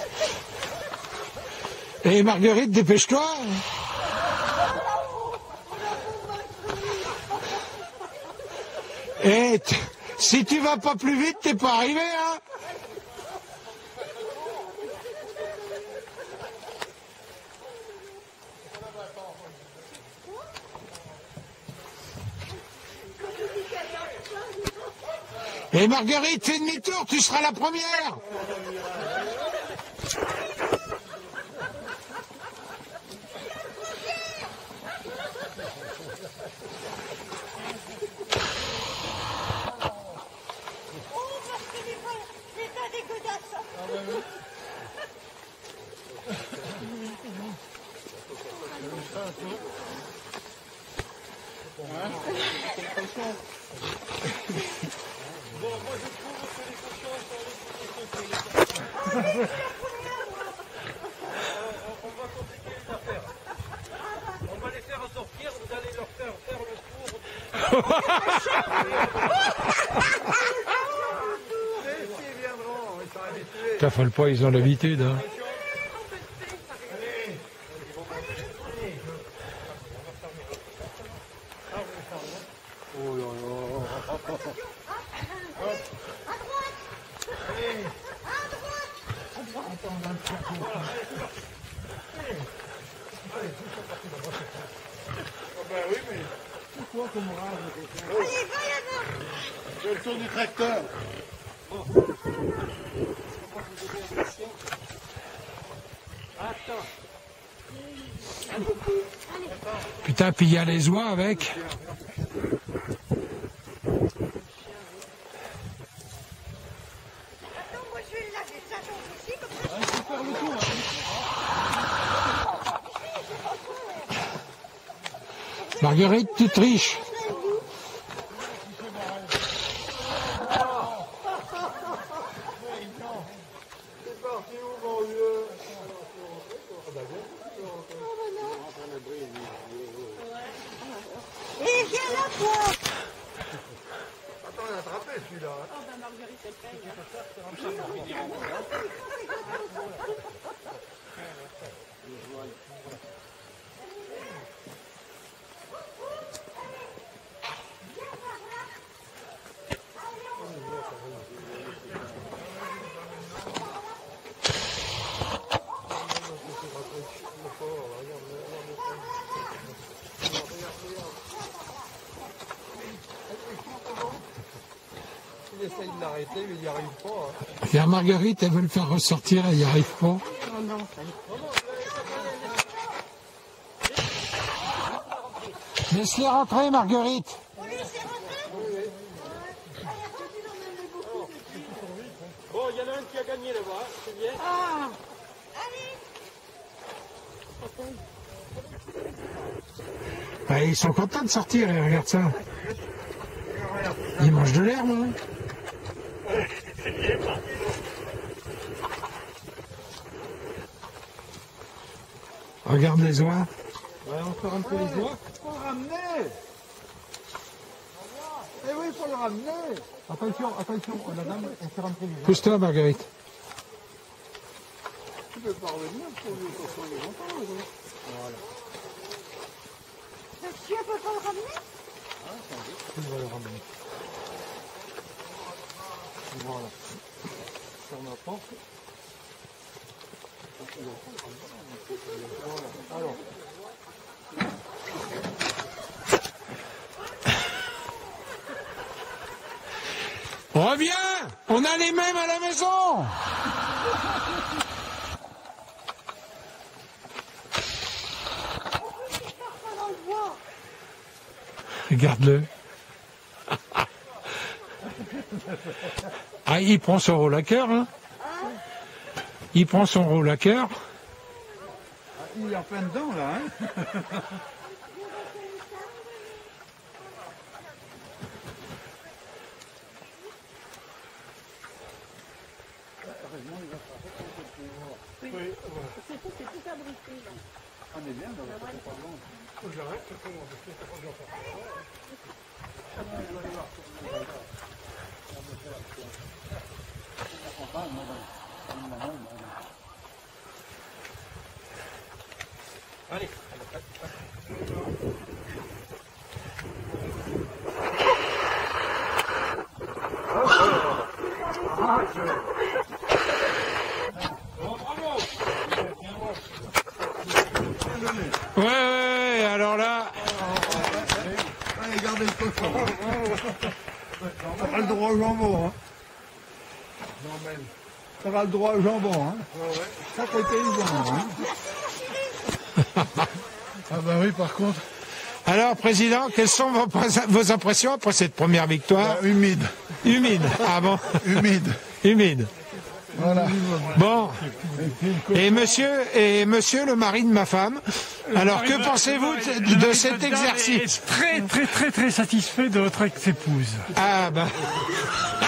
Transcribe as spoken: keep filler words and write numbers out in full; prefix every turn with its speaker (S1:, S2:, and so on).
S1: Et Marguerite, dépêche-toi. Et si tu vas pas plus vite, t'es pas arrivé, hein. Et Marguerite, fais demi-tour, tu seras la première. T'affole pas, ils ont l'habitude, hein.
S2: C'est le tour du tracteur.
S1: Putain, puis il y a les oies avec. Marguerite, tu triches.
S2: Il essaye de l'arrêter, mais il n'y arrive pas. Hein.
S1: Il y a Marguerite, elle veut le faire ressortir, elle n'y arrive pas.
S3: Oh non, ça
S1: Laisse-les rentrer, Marguerite.
S2: Bon, il y en a un qui a gagné là-bas, c'est bien.
S3: Ah,
S1: Bah, ils sont contents de sortir, et regarde ça. Ils mangent de l'herbe, hein. Regarde les oies.
S2: Ouais, on peut rentrer les oies. Faut le ramener. Eh oui, il faut le ramener. Attention, attention, la dame, elle fait rentrer les oies.
S1: Pousse-toi, Marguerite.
S2: Tu peux pas revenir, pour lui, pour faire les longtemps, les oies. Voilà.
S3: le chien peut pas le ramener?
S2: Ah, tu vas le ramener. Voilà. Sur ma porte. Voilà. Alors.
S1: Reviens! On a les mêmes à la maison! Regarde-le. Ah, il prend son rôle à cœur, hein? Il prend son rôle à cœur.
S2: Il est en plein dedans, là, hein?
S3: Oui, c'est tout, c'est tout abrité, là.
S2: On est bien, là, c'est pas bon. Faut que j'arrête, c'est pas bon, parce que c'est pas bien faire. Allez.
S1: Ouais, ouais, alors là...
S4: Allez, gardez le cochon. T'auras le droit au jambon, hein. T'auras le droit au jambon, hein. Ça, t'es paysan, hein.
S2: Ah bah oui, par contre.
S1: Alors, Président, quelles sont vos, vos impressions après cette première victoire?
S4: Euh, humide.
S1: Humide. Ah bon?
S4: Humide.
S1: Humide.
S4: Voilà.
S1: Bon. Et monsieur, et monsieur le mari de ma femme, alors que pensez-vous de, de cet exercice?
S5: Très, très, très, très satisfait de votre ex-épouse.
S1: Ah ben...